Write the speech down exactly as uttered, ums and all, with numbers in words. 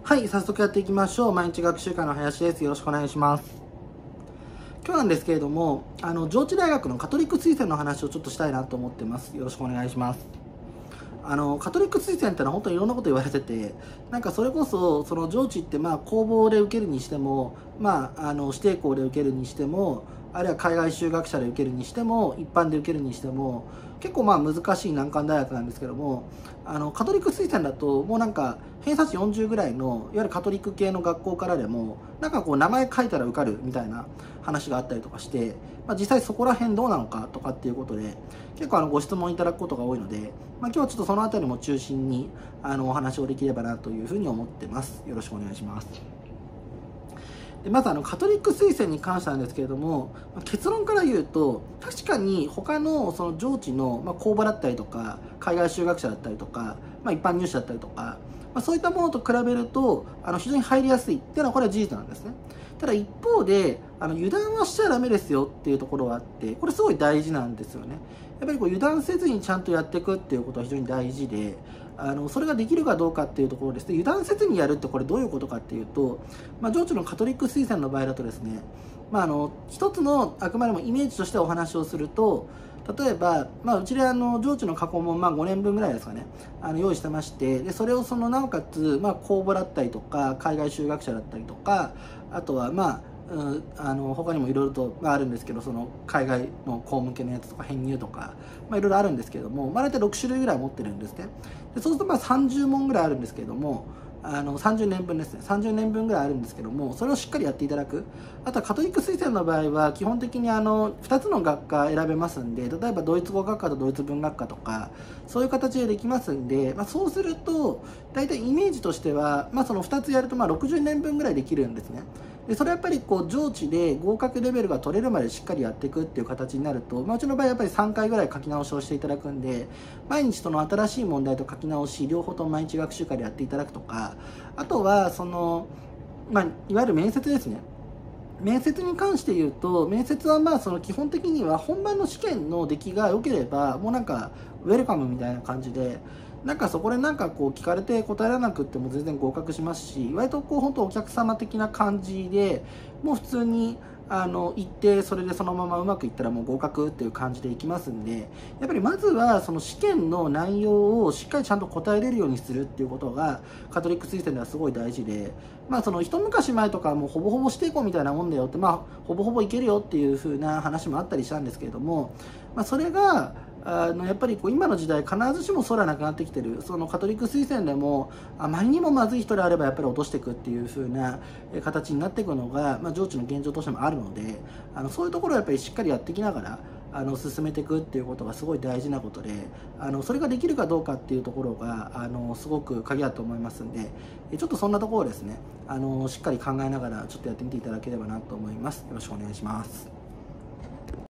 はい、早速やっていきましょう。毎日学習会の林です。よろしくお願いします。今日なんですけれども、あの上智大学のカトリック推薦の話をちょっとしたいなと思ってます。よろしくお願いします。あのカトリック推薦ってのは本当にいろんなこと言われてて、なんかそれこそその上智ってまあ公募で受けるにしても、まあ、あの指定校で受けるにしても、あるいは海外修学者で受けるにしても、一般で受けるにしても、結構まあ難しい難関大学なんですけども、あのカトリック推薦だともうなんか偏差値よんじゅうぐらいのいわゆるカトリック系の学校からでもなんかこう名前書いたら受かるみたいな話があったりとかして、まあ、実際そこら辺どうなのかとかっていうことで結構あのご質問いただくことが多いので、まあ、今日はちょっとそのあたりも中心にあのお話をできればなというふうに思ってます。よろしくお願いします。でまずあのカトリック推薦に関してなんですけれども、結論から言うと確かに他のその上智のまあ公募だったりとか海外修学者だったりとか、まあ、一般入試だったりとか、まあ、そういったものと比べるとあの非常に入りやすいっていうのはこれは事実なんですね。ただ一方であの油断はしちゃダメですよっていうところはあって、これすごい大事なんですよね。やっぱりこう油断せずにちゃんとやっていくっていうことは非常に大事で、あのそれができるかどうかっていうところですね。油断せずにやるってこれどういうことかっていうと、まあ、上智のカトリック推薦の場合だとですね、まあ、あの一つのあくまでもイメージとしてお話をすると、例えば、まあ、うちであの上智の過去問、まあ、ごねんぶんぐらいですかね、あの用意してまして、でそれをそのなおかつ、まあ、公募だったりとか海外修学者だったりとか、あとはまあうん、あの他にもいろいろとあるんですけど、その海外の公向けのやつとか編入とか、まあ、いろいろあるんですけども、まあ、大体ろく種類ぐらい持ってるんですね。でそうするとまあさんじゅう問ぐらいあるんですけれども、あのさんじゅうねんぶんですね、さんじゅうねんぶんぐらいあるんですけども、それをしっかりやっていただく。あとはカトリック推薦の場合は基本的にあのふたつの学科選べますんで、例えばドイツ語学科とドイツ文学科とかそういう形でできますんで、まあ、そうすると大体イメージとしては、まあ、そのふたつやるとまあろくじゅうねんぶんぐらいできるんですね。でそれはやっぱりこう上智で合格レベルが取れるまでしっかりやっていくっていう形になると、まあ、うちの場合やっぱりさんかいぐらい書き直しをしていただくんで、毎日その新しい問題と書き直し両方とも毎日学習会でやっていただくとか、あとはその、まあ、いわゆる面接ですね。面接に関して言うと、面接はまあその基本的には本番の試験の出来が良ければもうなんかウェルカムみたいな感じで、なんかそこでなんかこう聞かれて答えられなくても全然合格しますし、割とこう本当お客様的な感じでもう普通にあの行って、それでそのままうまくいったらもう合格っていう感じでいきますんで、やっぱりまずはその試験の内容をしっかりちゃんと答えれるようにするっていうことがカトリック推薦ではすごい大事で、まあその一昔前とかもうほぼほぼ指定校みたいなもんだよって、まあほぼほぼいけるよっていう風な話もあったりしたんですけれども、まあ、それがあのやっぱりこう今の時代必ずしもそうではなくなってきてる。そのカトリック推薦でもあまりにもまずい人であればやっぱり落としていくっていう風な形になっていくのが、まあ、上智の現状としてもあるので、あのそういうところをやっぱりしっかりやっていきながらあの進めていくっていうことがすごい大事なことで、あのそれができるかどうかっていうところがあのすごく鍵だと思いますんで、ちょっとそんなところをですね、あのしっかり考えながらちょっとやってみていただければなと思います。よろしくお願いします。